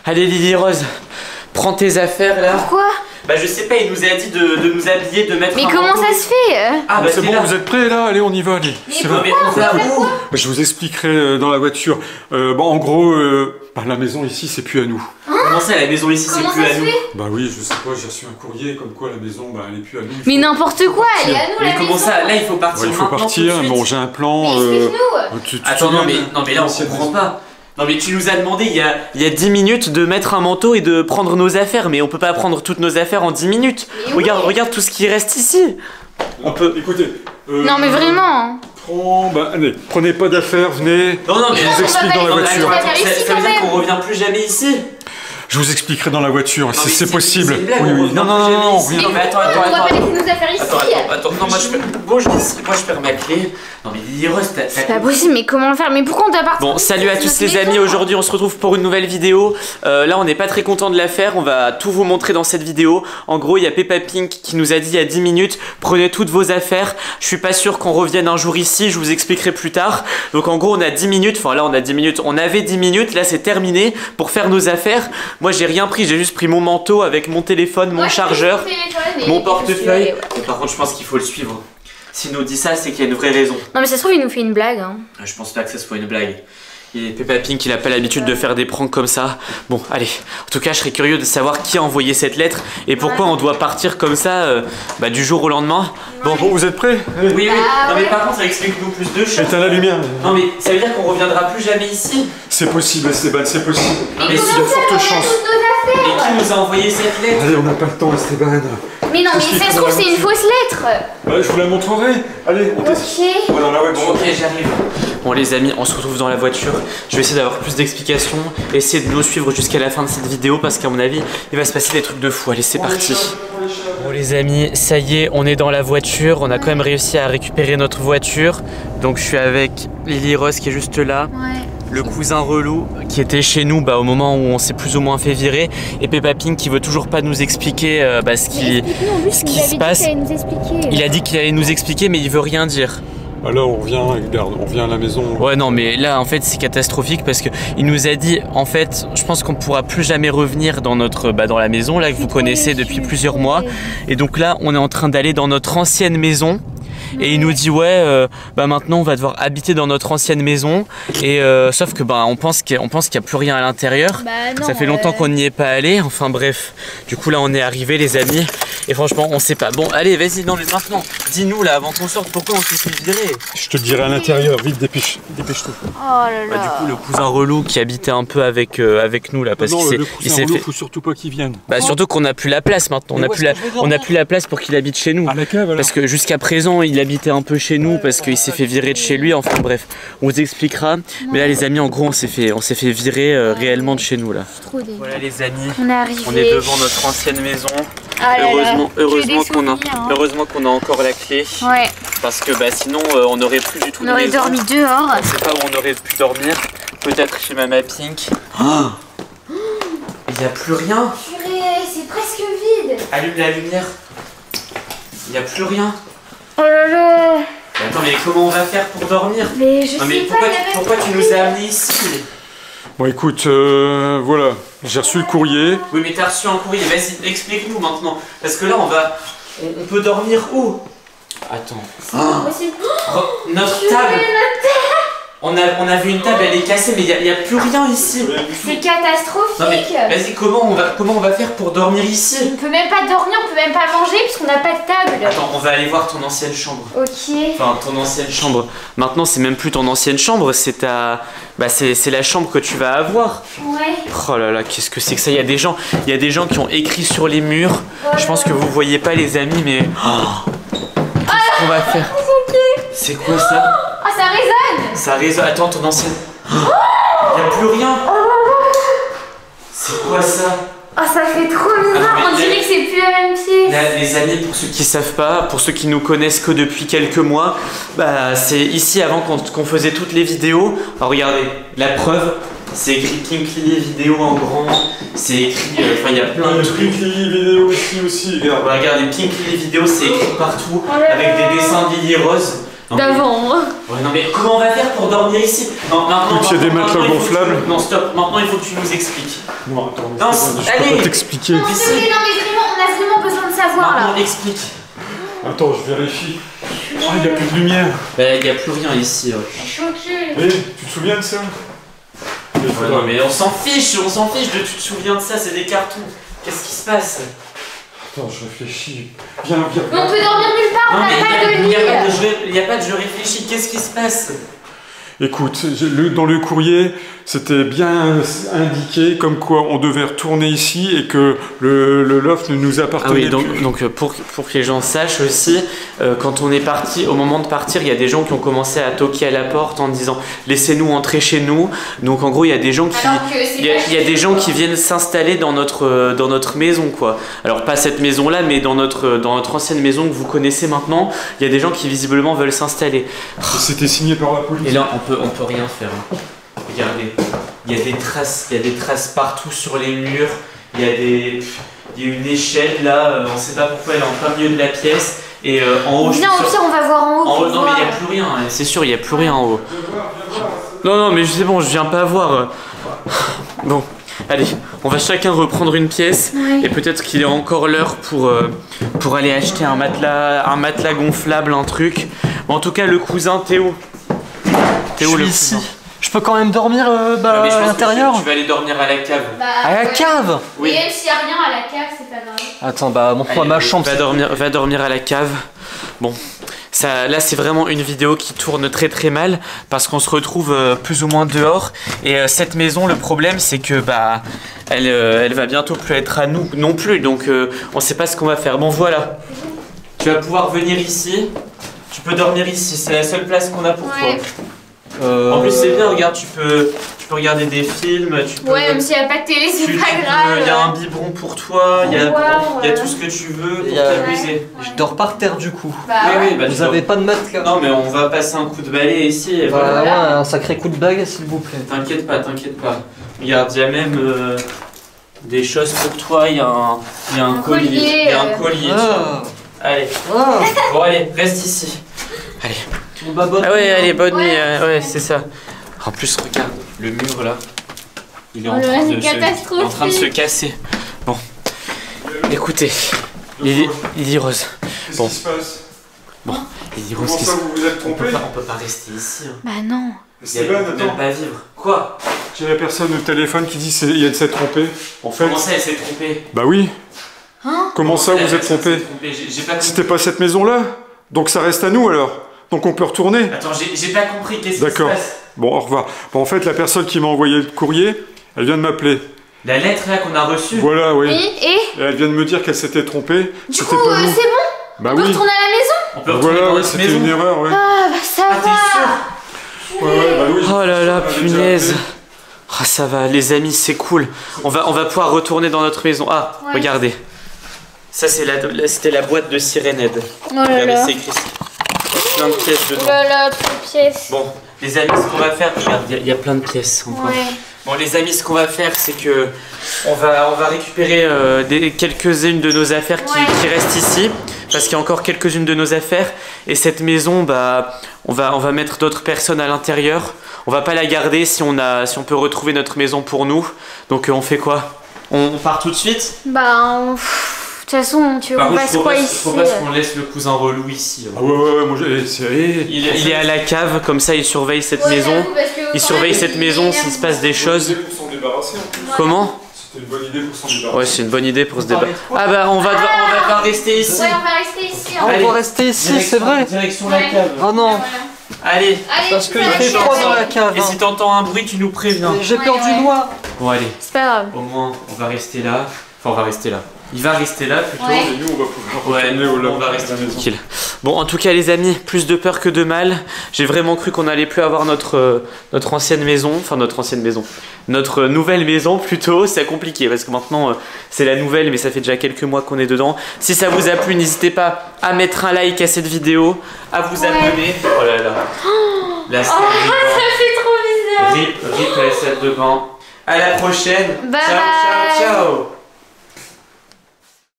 Allez Lily Rose, prends tes affaires là. Pourquoi? Bah je sais pas, il nous a dit de nous habiller, de mettre Mais un comment manteau. ça se fait? Ah bah c'est bon, là. vous êtes prêts là? Allez, on y va, allez. Mais C'est pourquoi? vrai. Mais on va où? Je vous expliquerai dans la voiture. Bon, en gros, la maison ici, c'est plus à nous. Comment ça, la maison ici, c'est Comment plus ça à se nous? fait? Bah oui, je sais pas, j'ai reçu un courrier comme quoi la maison, bah elle est plus à nous. Mais n'importe quoi, elle est à nous Mais la comment maison. ça? Là, il faut partir Ouais, il faut maintenant, partir, tout de suite. bon, j'ai un plan. Mais explique-nous. Tu te Attends, souviens non mais là on l'ancienne comprend maison pas. Non mais tu nous as demandé il y a 10 minutes de mettre un manteau et de prendre nos affaires, mais on peut pas prendre toutes nos affaires en 10 minutes. Mais Regarde, oui. regarde tout ce qui reste ici. On peut... Écoutez. Non mais vraiment. Allez, prenez pas d'affaires, venez. Non, mais je on vous va explique pas dans la les- voiture. on va pas faire ça ici, veut quand dire même. qu'on revient plus jamais ici. Je vous expliquerai dans la voiture, Non, mais c'est possible. C'est une blague, Oui, on oui. revient Non, plus non, jamais non, ici. rien. Non mais attends, On va pas laisser nos affaires ici. Attends, non, moi je perds ma clé. Non mais Lily Rose, t'as C'est pas possible, mais comment le faire? Mais pourquoi on doit partir? Bon, salut à tous les amis, aujourd'hui on se retrouve pour une nouvelle vidéo. Là on n'est pas très content de la faire, on va tout vous montrer dans cette vidéo. En gros il y a Peppa Pink qui nous a dit il y a 10 minutes, prenez toutes vos affaires. Je suis pas sûr qu'on revienne un jour ici, je vous expliquerai plus tard. Donc en gros on a 10 minutes, enfin là on a 10 minutes, on avait 10 minutes, là c'est terminé pour faire nos affaires. Moi j'ai rien pris, j'ai juste pris mon manteau avec mon téléphone, mon chargeur, mon portefeuille. Et par contre je pense qu'il faut le suivre. S'il nous dit ça, c'est qu'il y a une vraie raison. Non mais ça se trouve il nous fait une blague hein. Je pense pas que ça soit une blague. Et Peppa Pink, il a pas l'habitude de faire des pranks comme ça. Bon, allez. En tout cas, je serais curieux de savoir qui a envoyé cette lettre et pourquoi on doit partir comme ça du jour au lendemain. Bon, vous êtes prêts? Allez. Oui, oui. Ah, Non, mais ouais. par contre, explique-nous plus de choses. Éteins la lumière. Non, mais ça veut dire qu'on reviendra plus jamais ici. C'est possible, Esteban, c'est possible. Mais Il y a comment de fortes chances. Et qui nous a envoyé cette lettre? Allez, on n'a pas le temps, Esteban. Mais non mais Qu'est-ce qu'il ça se faut trouve dans la c'est une voiture fausse lettre. Ouais, je vous la montrerai. Allez, on teste. Ok. On va dans la Bon, voiture. ok, j'arrive. Bon, les amis, on se retrouve dans la voiture. Je vais essayer d'avoir plus d'explications. Essayez de nous suivre jusqu'à la fin de cette vidéo parce qu'à mon avis, il va se passer des trucs de fou. Allez, c'est parti. Bon les amis, ça y est, on est dans la voiture. On a quand même réussi à récupérer notre voiture. Donc je suis avec Lily Rose qui est juste là. Ouais. Le cousin relou qui était chez nous au moment où on s'est plus ou moins fait virer. Et Peppa Pink qui veut toujours pas nous expliquer ce qui se passe. Il a dit qu'il allait nous expliquer mais il veut rien dire. Alors, on revient à la maison. Ouais non mais là en fait c'est catastrophique parce que il nous a dit en fait je pense qu'on pourra plus jamais revenir dans notre dans la maison là que vous connaissez depuis plusieurs mois. Et donc là on est en train d'aller dans notre ancienne maison. Et il nous dit ouais maintenant on va devoir habiter dans notre ancienne maison et sauf que on pense qu'il y a plus rien à l'intérieur. Ça fait longtemps qu'on n'y est pas allé. Enfin bref, du coup là on est arrivé les amis et franchement on sait pas. Bon allez vas-y non mais maintenant dis-nous là avant qu'on sorte pourquoi on s'est fait virer. Je te dirai à l'intérieur, vite dépêche-toi. Oh là là. Du coup le cousin relou qui habitait un peu avec nous là parce Non, qu'il le s'est cousin fait. faut surtout pas qu'il vienne. Surtout qu'on n'a plus la place maintenant. Mais où est-ce que je vais On n'a dormir plus la place pour qu'il habite chez nous. À la cave alors. Parce que jusqu'à présent, il habitait un peu chez nous parce qu'il s'est fait virer de chez lui. Enfin bref, on vous expliquera. Mais là, les amis, en gros, on s'est fait virer réellement de chez nous là. Trop dégueu. Voilà, les amis, On est arrivé. on est devant notre ancienne maison. Ah là là, Heureusement que des qu'on a, souvenirs, hein. heureusement qu'on a encore la clé. Ouais. Parce que sinon, on n'aurait plus du tout On de aurait maison. dormi dehors. On sait pas où on aurait pu dormir. Peut-être chez Mama Pink. Il n'y a plus rien. Purée, c'est presque vide. Allume la lumière. Il n'y a plus rien. Oh là là. Attends, mais comment on va faire pour dormir? Mais je Non mais sais pourquoi, pas, il y a même pourquoi pas tu de nous as lumière. amenés ici? Bon écoute, voilà, j'ai reçu le courrier. Oui mais t'as reçu un courrier, vas-y explique-nous maintenant. Parce que là on peut dormir où? Attends. C'est pas possible. Notre Purée, table. notre table. On a vu une table, elle est cassée mais il y a plus rien ici. C'est catastrophique. Non mais vas-y comment on va faire pour dormir ici? On peut même pas dormir, on peut même pas manger parce qu'on n'a pas de table. Attends, on va aller voir ton ancienne chambre. Ok. Enfin ton ancienne chambre. Maintenant c'est même plus ton ancienne chambre, c'est ta... c'est la chambre que tu vas avoir. Ouais. Oh là là, qu'est-ce que c'est que ça? Il y a des gens qui ont écrit sur les murs. Je pense que vous voyez pas les amis, mais qu'est-ce qu'on va faire? C'est quoi ça? Ah, ça résonne. Ça résonne. Attends, ton ancienne. Il n'y a plus rien. C'est quoi ça? Ah, ça fait trop bizarre. Ah, mais On dirait que c'est plus la même pièce. Là, les amis, pour ceux qui savent pas, pour ceux qui nous connaissent que depuis quelques mois, c'est ici avant qu'on faisait toutes les vidéos. Alors regardez, la preuve, c'est écrit Pink Lily vidéo en grand. C'est écrit, il y a plein de trucs. vidéo aussi, regarde. Regardez, Pink Lily vidéo, c'est écrit partout Oh là avec là. des dessins de Lily Rose. d'avant. Hein. Ouais, non mais comment on va faire pour dormir ici? Non, maintenant, Il y a des matelas gonflables. Non, stop, maintenant il faut que tu nous expliques. Non, attends, Non, je peux pas t'expliquer. Non, c'est vrai, non, mais vraiment, on a vraiment besoin de savoir là. Maintenant, explique. Attends, je vérifie. Oh, il n'y a plus de lumière. Bah, il n'y a plus rien ici. Ouais. Je suis choquée. Eh, tu te souviens de ça? Ouais, non, mais on s'en fiche de tu te souviens de ça, c'est des cartons. Qu'est-ce qui se passe? Attends, je réfléchis. Viens, viens. Mais on peut dormir nulle part, on n'a pas de lit. Il n'y a pas de je réfléchis, qu'est-ce qui se passe? Écoute, dans le courrier, c'était bien indiqué comme quoi on devait retourner ici et que le loft ne nous appartenait plus. Donc pour que les gens sachent aussi, quand on est parti, au moment de partir, il y a des gens qui ont commencé à toquer à la porte en disant laissez-nous entrer chez nous. Donc en gros, il y a des gens qui, il y a des gens qui viennent s'installer dans notre maison quoi. Alors pas cette maison là, mais dans notre ancienne maison que vous connaissez maintenant, il y a des gens qui visiblement veulent s'installer. C'était signé par la police. Et là, on peut rien faire. Hein. Regardez, il y a des traces partout sur les murs. Il y a une échelle là. On sait pas pourquoi elle est en plein milieu de la pièce. Et en haut. Viens, au pire, on va voir en haut. En haut, non, mais il n'y a plus rien. C'est sûr, il n'y a plus rien en haut. Non, mais c'est bon, je viens pas voir. Bon, allez, on va chacun reprendre une pièce. Ouais. Et peut-être qu'il est encore l'heure pour aller acheter un matelas gonflable, un truc. Bon, en tout cas, le cousin Théo. Théo, je suis ici. Je peux quand même dormir mais je à pense l'intérieur. que tu vas aller dormir à la cave. Bah, À la cave. Oui. Et même s'il n'y a rien à la cave, c'est pas grave. Attends, bah montre-moi ma chambre. Va dormir à la cave. Bon, là c'est vraiment une vidéo qui tourne très très mal parce qu'on se retrouve plus ou moins dehors. Et cette maison, le problème c'est que bah elle va bientôt plus être à nous non plus. Donc on sait pas ce qu'on va faire. Bon voilà, tu vas pouvoir venir ici. Tu peux dormir ici. C'est la seule place qu'on a pour toi. En plus c'est bien, regarde, tu peux regarder des films, tu peux... Ouais, même s'il n'y a pas de télé, c'est pas grave. Il y a un biberon pour toi, il y a tout ce que tu veux pour t'amuser. Je dors par terre du coup. Bah, Oui, bah, Vous avez pas de matelas? Non mais on va passer un coup de balai ici et Voilà, voilà. ouais, un sacré coup de bague s'il vous plaît. T'inquiète pas. Regarde, il y a même des choses pour toi, il y a un collier. Il y a un collier. Ah. Allez, Ah. bon allez, reste ici. Allez. Bah, bonne Ah ouais, allez, bonne Ouais. nuit. Ouais, c'est ça. En plus, regarde, le mur là, il est en train de se casser. Bon, écoutez, Lily Rose. Qu'est-ce Bon. qui se passe? Bon, Lily Rose, Comment ça, vous vous êtes on trompé? peut pas rester ici. Hein. Bah non. Stéphane, Même attends. pas vivre. Quoi? J'ai la personne au téléphone qui dit qu'il s'est trompé. En fait. Comment ça, elle s'est trompée? Bah oui. Hein? Comment ça, vous êtes trompé? J'ai pas compris. C'était pas cette maison-là? Donc ça reste à nous alors? Donc on peut retourner? Attends, j'ai pas compris, qu'est-ce qui se D'accord. passe? Bon, au revoir. Bon, en fait, la personne qui m'a envoyé le courrier, elle vient de m'appeler. La lettre là qu'on a reçue? Voilà, oui. Et Et elle vient de me dire qu'elle s'était trompée. du C'était coup, pas c'est nous. bon? Bah On peut oui. retourner à la maison? On peut retourner Voilà, dans oui, notre c'était maison? une erreur, ouais. Ah, bah ça Ah, t'es va. sûr? Ouais, bah oui. Oh là là, Elle avait déjà punaise. appelé. Ah, ça va, les amis, c'est cool. On va pouvoir retourner dans notre maison. Ah, Ouais. regardez. Ça, c'était la boîte de Sirenhead. Oh là Regardez, là. c'est écrit. Il y a plein de pièces Oh dedans. là là, trop de pièces. Bon, les amis, ce qu'on va faire, regarde, il y a plein de pièces encore. Ouais. Bon, les amis, ce qu'on va faire, c'est que on va récupérer quelques-unes de nos affaires qui restent ici, parce qu'il y a encore quelques-unes de nos affaires. Et cette maison, bah, on va mettre d'autres personnes à l'intérieur. On va pas la garder si on peut retrouver notre maison pour nous. Donc, on fait quoi? On part tout de suite? Bah, de toute façon, tu veux qu'on fasse quoi ici? Faut pas qu'on laisse le cousin relou ici. Ah ouais, moi j'ai. Il est à la cave, comme ça il surveille cette maison. Il surveille cette maison s'il se passe des choses. Pour s'en débarrasser en plus. Comment? C'était une bonne idée pour s'en débarrasser. Ouais, c'est une bonne idée pour se débattre. Ah bah on va pas rester ici. Ouais, on va rester ici. Ah, Allez. on va rester ici, c'est vrai. Direction la Ouais. cave. Oh non, Voilà. Allez. Allez, parce qu'il allez, fait chance. froid dans allez. la cave. Et si t'entends un bruit, tu nous préviens. J'ai peur Ouais, du ouais. noir. Bon allez, C'est pas grave. au moins on va rester là. Enfin on va rester là. Il va rester là plutôt. Ouais. Et nous, on va pouvoir Ouais, retourner au on labo va de rester la maison. tranquille. Bon, en tout cas, les amis, plus de peur que de mal. J'ai vraiment cru qu'on allait plus avoir notre ancienne maison. Enfin, notre ancienne maison. Notre nouvelle maison, plutôt. C'est compliqué parce que maintenant, c'est la nouvelle, mais ça fait déjà quelques mois qu'on est dedans. Si ça vous a plu, n'hésitez pas à mettre un like à cette vidéo, à vous abonner. Oh là là. La salle de bain. Ça fait trop bizarre. Rip la salle de bain. À la prochaine. Bye ciao, bye. ciao, ciao.